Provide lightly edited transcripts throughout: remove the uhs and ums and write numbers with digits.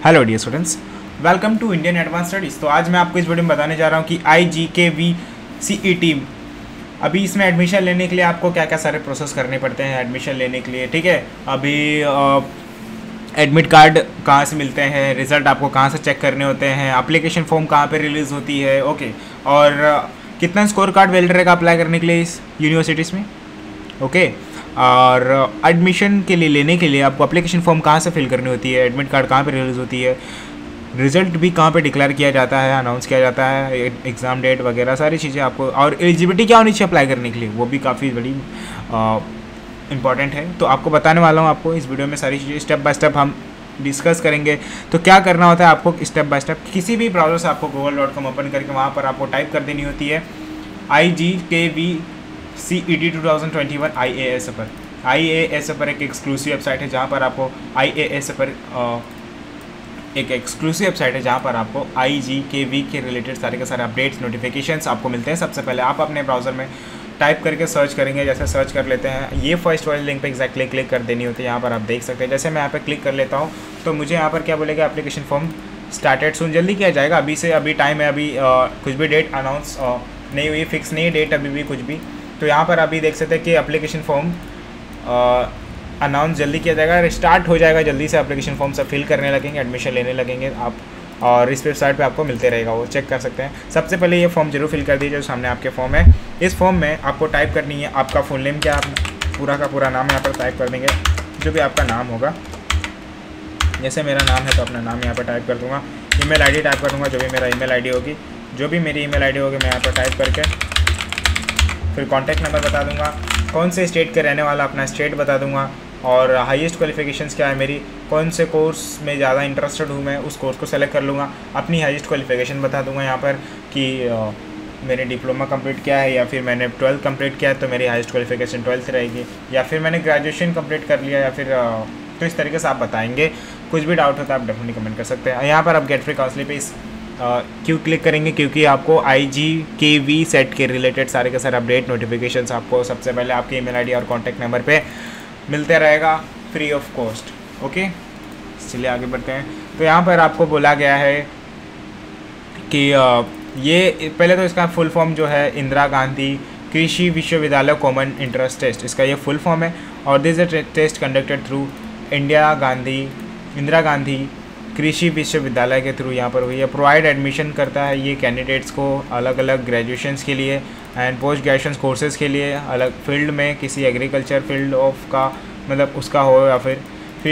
Hello dear students, welcome to Indian advance studies. तो आज मैं आपको इस वीडियो में बताने जा रहा हूँ कि IGKVCET अभी इसमें एडमिशन लेने के लिए आपको क्या क्या सारे प्रोसेस करने पड़ते हैं एडमिशन लेने के लिए। ठीक है, अभी एडमिट कार्ड कहाँ से मिलते हैं, रिज़ल्ट आपको कहाँ से चेक करने होते हैं, एप्लीकेशन फॉर्म कहाँ पे रिलीज़ होती है, ओके, और कितना स्कोर कार्ड वैलिड रहेगा अप्लाई करने के लिए इस यूनिवर्सिटीज़ में, ओके। और एडमिशन के लिए लेने के लिए आपको एप्लीकेशन फॉर्म कहाँ से फिल करनी होती है, एडमिट कार्ड कहाँ पे रिलीज़ होती है, रिज़ल्ट भी कहाँ पे डिक्लेयर किया जाता है, अनाउंस किया जाता है, एग्ज़ाम डेट वगैरह सारी चीज़ें आपको, और एलिजिबिलिटी क्या होनी चाहिए अप्लाई करने के लिए, वो भी काफ़ी बड़ी इंपॉर्टेंट है। तो आपको बताने वाला हूँ, आपको इस वीडियो में सारी चीज़ें स्टेप बाय स्टेप हम डिस्कस करेंगे। तो क्या करना होता है आपको स्टेप बाय स्टेप, किसी भी ब्राउज़र से आपको google.com ओपन करके वहाँ पर आपको टाइप कर देनी होती है IGKVCET 2021 IAS पर। IAS पर एक एक्सक्लूसिव वेबसाइट है जहाँ पर आपको IAS पर एक एक्सक्लूसिव वेबसाइट है जहाँ पर आपको IGKV के रिलेटेड सारे के सारे अपडेट्स नोटिफिकेशंस आपको मिलते हैं। सबसे पहले आप अपने ब्राउज़र में टाइप करके सर्च करेंगे, जैसे सर्च कर लेते हैं, ये फर्स्ट वाले लिंक पे एग्जैक्टली क्लिक कर देनी होती है। यहाँ पर आप देख सकते हैं, जैसे मैं यहाँ पे क्लिक कर लेता हूँ तो मुझे यहाँ पर क्या बोलेगा, एप्लीकेशन फॉर्म स्टार्टेड सून, जल्दी किया जाएगा, अभी से अभी टाइम है, अभी कुछ भी डेट अनाउंस नहीं हुई, फिक्स नहीं डेट अभी भी कुछ भी। तो यहाँ पर अभी देख सकते हैं कि एप्लीकेशन फॉर्म अनाउंस जल्दी किया जाएगा, स्टार्ट हो जाएगा, जल्दी से एप्लीकेशन फॉर्म सब फिल करने लगेंगे, एडमिशन लेने लगेंगे आप, और इस वेबसाइट पे आपको मिलते रहेगा, वो चेक कर सकते हैं। सबसे पहले ये फॉर्म जरूर फिल कर दीजिए, जो सामने आपके फॉर्म है। इस फॉर्म में आपको टाइप करनी है आपका फुल नेम क्या, आप पूरा का पूरा नाम यहाँ पर टाइप कर देंगे, जो भी आपका नाम होगा, जैसे मेरा नाम है तो अपना नाम यहाँ पर टाइप कर दूँगा, ईमेल आईडी टाइप कर दूँगा, जो भी मेरा ईमेल आईडी होगी, जो भी मेरी ईमेल आईडी होगी मैं यहाँ पर टाइप करके फिर कॉन्टैक्ट नंबर बता दूँगा, कौन से स्टेट के रहने वाला अपना स्टेट बता दूँगा, और हाईएस्ट क्वालिफिकेशंस क्या है मेरी, कौन से कोर्स में ज़्यादा इंटरेस्टेड हूँ मैं, उस कोर्स को सेलेक्ट कर लूँगा, अपनी हाईएस्ट क्वालिफिकेशन बता दूँगा यहाँ पर कि मैंने डिप्लोमा कंप्लीट किया है, या फिर मैंने 12th कंप्लीट किया है तो मेरी हाईएस्ट क्वालिफिकेशन 12th रहेगी, या फिर मैंने ग्रेजुएशन कंप्लीट कर लिया, या फिर तो इस तरीके से आप बताएंगे। कुछ भी डाउट होता है आप डेफिनेटली कमेंट कर सकते हैं। यहाँ पर आप गेट फ्री काउंसलिंग पे क्यों क्लिक करेंगे, क्योंकि आपको IGKV सेट के रिलेटेड सारे के सारे अपडेट नोटिफिकेशंस आपको सबसे पहले आपके ईमेल आईडी और कॉन्टैक्ट नंबर पे मिलते रहेगा फ्री ऑफ कॉस्ट, ओके। चलिए आगे बढ़ते हैं। तो यहाँ पर आपको बोला गया है कि ये पहले तो इसका फुल फॉर्म जो है Indira Gandhi Krishi Vishwavidyalaya common entrance test, इसका ये फुल फॉर्म है, और this is a test conducted through Indira Gandhi Krishi Vishwavidyalaya के थ्रू यहाँ पर हुई है। प्रोवाइड एडमिशन करता है ये कैंडिडेट्स को अलग अलग ग्रेजुएशंस के लिए एंड पोस्ट ग्रेजुएशन कोर्सेज़ के लिए, अलग फील्ड में, किसी एग्रीकल्चर फील्ड ऑफ का मतलब उसका हो, या फिर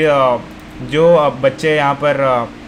जो बच्चे यहाँ पर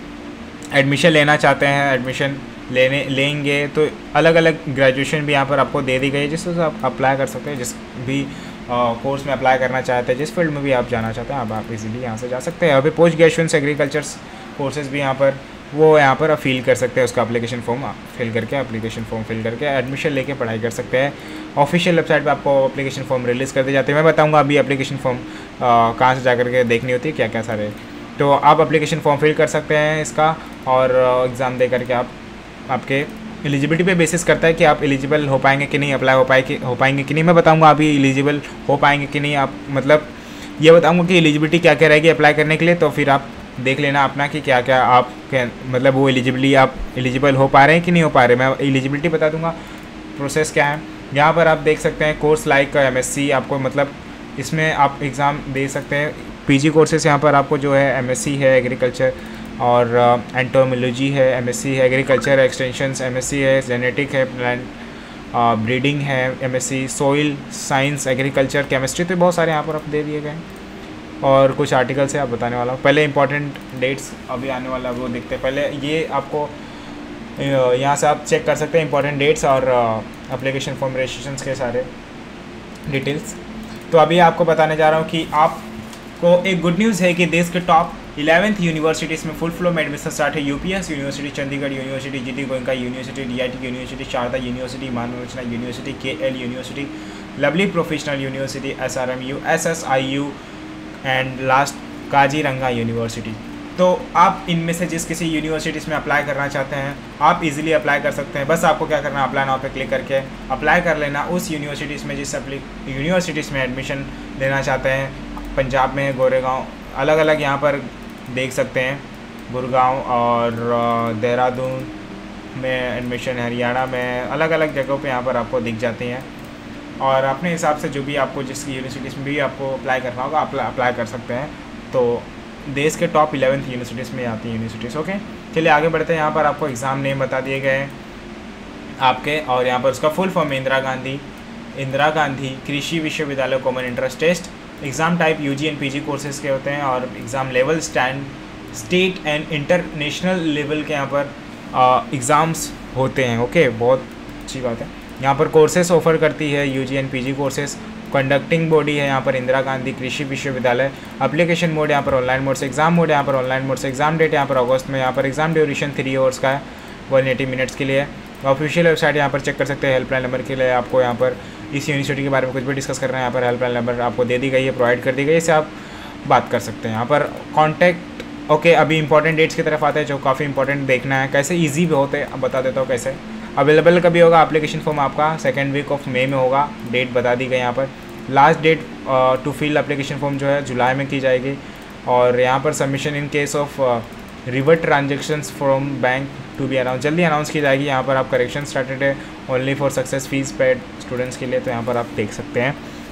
एडमिशन लेना चाहते हैं, एडमिशन लेंगे तो अलग अलग ग्रेजुएशन भी यहाँ पर आपको दे दी गई है, जिससे आप अप्लाई कर सकते हैं, जिस भी कोर्स में अप्लाई करना चाहते हैं, जिस फील्ड में भी आप जाना चाहते हैं आप इजीली यहाँ से जा सकते हैं। अभी पोस्ट ग्रेजुएशन एग्रीकल्चर कोर्सेज भी यहाँ पर फिल कर सकते हैं, उसका एप्लीकेशन फॉर्म फिल करके एडमिशन लेके पढ़ाई कर सकते हैं। ऑफिशियल वेबसाइट पे आपको एप्लीकेशन फॉर्म रिलीज़ कर दिए जाते हैं। मैं बताऊंगा अभी एप्लीकेशन फॉर्म कहाँ से जा करके देखनी होती है, क्या क्या सारे, तो आप एप्लीकेशन फॉर्म फिल कर सकते हैं इसका, और एग्ज़ाम दे करके आपके एलिजिबिलिटी पे बेसिस करता है कि आप एलिजिबल हो पाएंगे कि नहीं, अप्लाई हो पाएंगे कि नहीं। मैं बताऊंगा अभी एलिजिबल हो पाएंगे कि नहीं, आप मतलब ये बताऊंगा कि एलिजिबिलिटी क्या क्या रहेगी अप्लाई करने के लिए, तो फिर आप देख लेना अपना कि क्या क्या आप मतलब वो आप एलिजिबल हो पा रहे हैं कि नहीं हो पा रहे। मैं एलिजिबिलिटी बता दूंगा, प्रोसेस क्या है। यहाँ पर आप देख सकते हैं कोर्स लाइक MSc, आपको मतलब इसमें आप एग्ज़ाम दे सकते हैं। PG कोर्सेस यहाँ पर आपको जो है MSc है एग्रीकल्चर, और एंटोमोलॉजी है, MSc है एग्रीकल्चर एक्सटेंशंस, MSc है जेनेटिक है, प्लांट ब्रीडिंग है, MSc soil science agriculture chemistry, तो बहुत सारे यहाँ पर आप दे दिए गए, और कुछ आर्टिकल्स है आप बताने वाला हूँ। पहले इंपॉर्टेंट डेट्स अभी आने वाला वो देखते हैं, पहले ये आपको यहाँ से आप चेक कर सकते हैं इंपॉर्टेंट डेट्स और एप्लीकेशन फॉर्म रजिस्ट्रेशन के सारे डिटेल्स। तो अभी आपको बताने जा रहा हूँ कि आपको एक गुड न्यूज़ है कि देश के टॉप 11th यूनिवर्सिटीज़ में फुल फ्लो में एडमिशन स्टार्ट है। UPS university, Chandigarh university, GT Goenka university, DIT university, Sharda university, Manav Rachna university, KL university, lovely professional university, SRMU, SSIU and last Kaziranga university. तो आप इनमें से जिस किसी यूनिवर्सिटीज़ में अप्लाई करना चाहते हैं आप इजीली अप्लाई कर सकते हैं। बस आपको क्या करना है, अप्लाई नाउ पे क्लिक करके अप्लाई कर लेना उस यूनिवर्सिटीज़ में जिस यूनिवर्सिटीज़ में एडमिशन लेना चाहते हैं। पंजाब में, गोरेगांव, अलग अलग यहाँ पर देख सकते हैं गुड़गांव और देहरादून में एडमिशन, हरियाणा में, अलग अलग जगहों पे यहाँ पर आपको दिख जाती हैं। और अपने हिसाब से जो भी आपको जिस यूनिवर्सिटीज़ में भी आपको अप्लाई करना होगा अप्लाई कर सकते हैं। तो देश के टॉप 11 यूनिवर्सिटीज़ में आती हैं यूनिवर्सिटीज़। ओके, चलिए आगे बढ़ते हैं। यहाँ पर आपको एग्ज़ाम नेम बता दिए गए हैं आपके, और यहाँ पर उसका फुल फॉर्म है Indira Gandhi Krishi Vishwavidyalaya common entrance test. Exam type UG and PG courses के होते हैं, और exam level state and international level के यहाँ पर एग्ज़ाम्स होते हैं। ओके, बहुत अच्छी बात है। यहाँ पर कोर्सेज ऑफर करती है UG and PG courses. Conducting body है यहाँ पर इंदिरा गांधी कृषि विश्वविद्यालय। एप्लीकेशन मोड यहाँ पर ऑनलाइन मोड से, एग्जाम मोड यहाँ पर ऑनलाइन मोड से। एग्जाम डेट यहाँ पर अगस्त में। यहाँ पर एग्जाम ड्यूरेशन 3 आवर्स का है, 180 मिनट्स के लिए। ऑफिशियल वेबसाइट यहाँ पर चेक कर सकते हैं। हेल्पलाइन नंबर के लिए आपको यहाँ पर इस यूनिवर्सिटी के बारे में कुछ भी डिस्कस करना है, यहाँ पर हेल्पलाइन नंबर आपको दे दी गई है, प्रोवाइड कर दी गई है, इससे आप बात कर सकते हैं। यहाँ पर कॉन्टैक्ट। ओके, अभी इंपॉर्टेंट डेट्स की तरफ आते हैं जो काफ़ी इंपॉर्टेंट देखना है, कैसे ईजी भी होते हैं अब बता देता हूँ कैसे। अवेलेबल कभी होगा एप्लीकेशन फॉर्म आपका 2nd वीक ऑफ मई में होगा, डेट बता दी गई यहाँ पर। Last date to fill application form जो है जुलाई में की जाएगी। और यहाँ पर submission in case of revert transactions from bank to be announce, जल्दी अनाउंस की जाएगी। यहाँ पर आप करेक्शन स्टार्टेड है only for success fees paid students के लिए, तो यहाँ पर आप देख सकते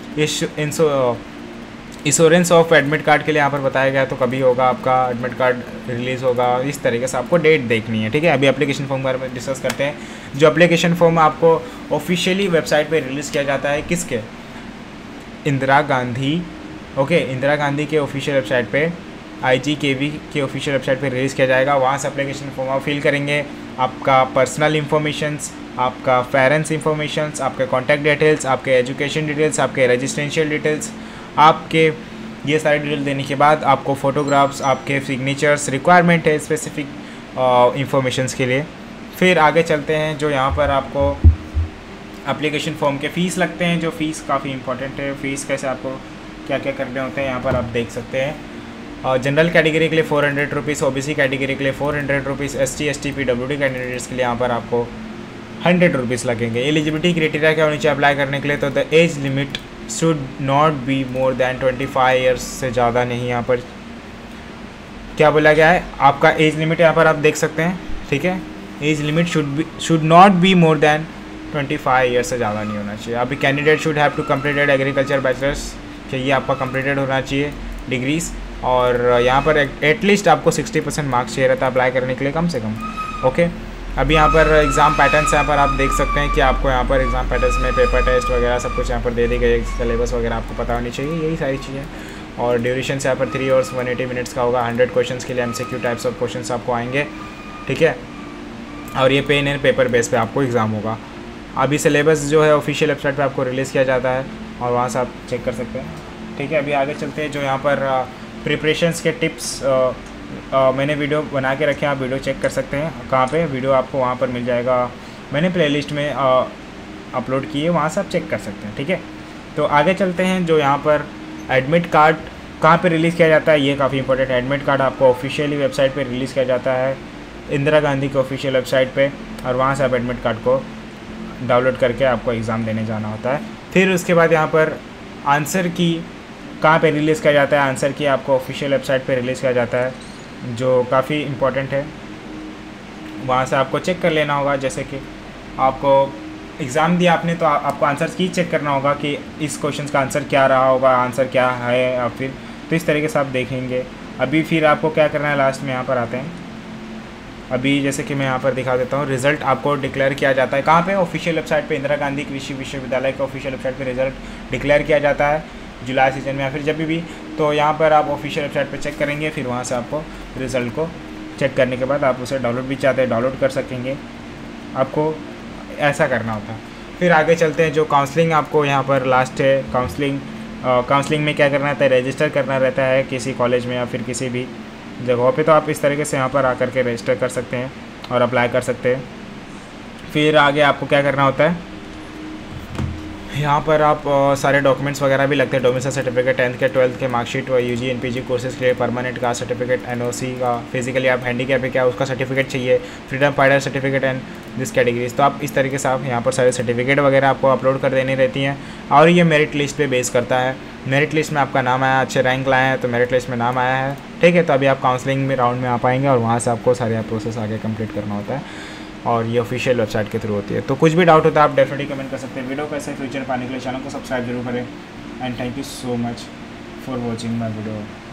हैं। इंश्योरेंस ऑफ एडमिट कार्ड के लिए यहाँ पर बताया गया, तो कभी होगा आपका एडमिट कार्ड रिलीज़ होगा, इस तरीके से आपको डेट देखनी है। ठीक है, अभी एप्लीकेशन फॉर्म के बारे में डिस्कस करते हैं। जो एप्लीकेशन फॉर्म आपको ऑफिशियली वेबसाइट पे रिलीज़ किया जाता है, किसके? इंदिरा गांधी। ओके, इंदिरा गांधी के ऑफिशियल वेबसाइट पे, IGKV के ऑफिशियल वेबसाइट पे रिलीज़ किया जाएगा। वहाँ से एप्लीकेशन फॉर्म आप फिल करेंगे। आपका पर्सनल इन्फॉर्मेशंस, आपका पेरेंट्स इन्फॉर्मेशंस, आपके कॉन्टैक्ट डिटेल्स, आपके एजुकेशन डिटेल्स, आपके रजिस्ट्रेशन डिटेल्स, आपके ये सारे डिटेल देने के बाद आपको फ़ोटोग्राफ्स, आपके सिग्नेचर्स रिक्वायरमेंट है स्पेसिफिक इंफॉर्मेशंस के लिए। फिर आगे चलते हैं, जो यहाँ पर आपको एप्लीकेशन फॉर्म के फ़ीस लगते हैं, जो फ़ीस काफ़ी इंपॉर्टेंट है। फ़ीस कैसे आपको क्या क्या करने होते हैं यहाँ पर आप देख सकते हैं। जनरल कैटेगरी के लिए 400 रुपीज़, OBC कैटेगरी के लिए 400 rupees, ST ST PWD candidates के लिए यहाँ पर आपको 100 रुपीज़ लगेंगे। एलिजिबिलिटी क्राइटेरिया क्या होनी चाहिए अप्लाई करने के लिए? तो the age limit should not be more than 25 years, से ज़्यादा नहीं। यहाँ पर क्या बोला गया है, आपका एज लिमिट यहाँ पर आप देख सकते हैं। ठीक है, age limit should not be more than 25 years, से ज़्यादा नहीं होना चाहिए। अभी candidate should have to completed agriculture bachelors, चाहिए आपका कम्प्लीटेड होना चाहिए डिग्रीज़। और यहाँ पर एटलीस्ट आपको 60% मार्क्स चाहिए रहता है अप्लाई करने के लिए, कम से कम। ओके, अभी यहाँ पर एग्ज़ाम पैटर्न्स यहाँ पर आप देख सकते हैं कि आपको यहाँ पर एग्ज़ाम पैटर्न्स में पेपर टेस्ट वगैरह सब कुछ यहाँ पर दे दी गई, सिलेबस वगैरह आपको पता होनी चाहिए, यही सारी चीज़ें। और ड्यूरेशन से यहाँ पर 3 आवर्स 180 मिनट्स का होगा। 100 क्वेश्चन के लिए MCQ टाइप्स ऑफ क्वेश्चन आपको आएंगे। ठीक है, और ये पेन एंड पेपर बेस पे आपको एग्ज़ाम होगा। अभी सिलेबस जो है ऑफिशियल वेबसाइट पे आपको रिलीज़ किया जाता है, और वहाँ से आप चेक कर सकते हैं। ठीक है, अभी आगे चलते हैं। जो यहाँ पर प्रिपरेशंस के टिप्स मैंने वीडियो बना के रखे हैं, आप वीडियो चेक कर सकते हैं। कहाँ पे वीडियो आपको वहाँ पर मिल जाएगा, मैंने प्लेलिस्ट में अपलोड की है, वहाँ से आप चेक कर सकते हैं। ठीक है, तो आगे चलते हैं। जो यहाँ पर एडमिट कार्ड कहाँ पे रिलीज़ किया जाता है, ये काफ़ी इंपॉर्टेंट है। एडमिट कार्ड आपको ऑफिशियली वेबसाइट पे रिलीज़ किया जाता है, इंदिरा गांधी के ऑफिशियल वेबसाइट पे, और वहाँ से आप एडमिट कार्ड को डाउनलोड करके आपको एग्ज़ाम देने जाना होता है। फिर उसके बाद यहाँ पर आंसर की कहाँ पे रिलीज़ किया जाता है, आंसर की आपको ऑफिशियल वेबसाइट पे रिलीज़ किया जाता है, जो काफ़ी इम्पोर्टेंट है। वहाँ से आपको चेक कर लेना होगा, जैसे कि आपको एग्ज़ाम दिया आपने, तो आपको आंसर की चेक करना होगा कि इस क्वेश्चन का आंसर क्या रहा होगा, आंसर क्या है, या फिर तो इस तरीके से आप देखेंगे। अभी फिर आपको क्या करना है, लास्ट में यहाँ पर आते हैं। अभी जैसे कि मैं यहाँ पर दिखा देता हूँ, रिज़ल्ट आपको डिक्लेयर किया जाता है कहाँ पे? ऑफिशियल वेबसाइट पे, इंदिरा गांधी कृषि विश्वविद्यालय के ऑफिशियल वेबसाइट पे रिज़ल्ट डिक्लेयर किया जाता है जुलाई सीजन में, या फिर जब भी। तो यहाँ पर आप ऑफिशियल वेबसाइट पे चेक करेंगे, फिर वहाँ से आपको रिज़ल्ट को चेक करने के बाद आप उसे डाउनलोड भी चाहते हैं डाउनलोड कर सकेंगे, आपको ऐसा करना होता है। फिर आगे चलते हैं। जो काउंसलिंग आपको यहाँ पर लास्ट है, काउंसलिंग में क्या करना रहता है, रजिस्टर करना रहता है किसी कॉलेज में या फिर किसी भी जगहों पे। तो आप इस तरीके से यहाँ पर आकर के रजिस्टर कर सकते हैं और अप्लाई कर सकते हैं। फिर आगे आपको क्या करना होता है, यहाँ पर आप सारे डॉक्यूमेंट्स वगैरह भी लगते हैं, डोमिसाइल सर्टिफिकेट, 10th के 12th के marksheet, UG and PG courses के लिए परमानेंट का सर्टिफिकेट, NOC का, फिजिकली आप हैंडीकैप है क्या उसका सर्टिफिकेट चाहिए, freedom fighter certificate and this categories. तो आप इस तरीके से आप यहाँ पर सारे सर्टिफिकेट वगैरह आपको अपलोड कर देनी रहती हैं। और ये मेरिट लिस्ट पे बेस करता है, मेरिट लिस्ट में आपका नाम आया, अच्छे रैंक लाए हैं तो मेरिट लिस्ट में नाम आया है ठीक है। तो अभी आप काउंसलिंग में राउंड में आ पाएंगे और वहाँ से आपको सारे प्रोसेस आगे कंप्लीट करना होता है और ये ऑफिशियल वेबसाइट के थ्रू होती है। तो कुछ भी डाउट होता है आप डेफिनेटली कमेंट कर सकते हैं। वीडियो को ऐसे फ्यूचर पाने के लिए चैनल को सब्सक्राइब जरूर करें and thank you so much for watching my video.